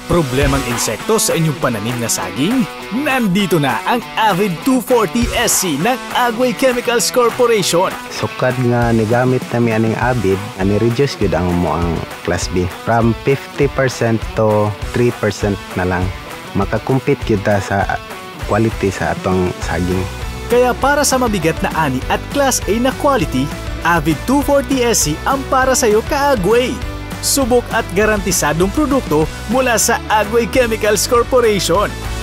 Problemang insekto sa inyong pananim na saging? Nandito na ang AVID240SC ng Agway Chemicals Corporation. Sukad nga nigamit nami aning AVID, ani-reduce gyud ang moang class B. From 50% to 3% na lang. Makakumpit gyud ta sa quality sa atong saging. Kaya para sa mabigat na ani at class A na quality, AVID240SC ang para sa'yo kaagway. Subok at garantisadong produkto mula sa Agway Chemicals Corporation.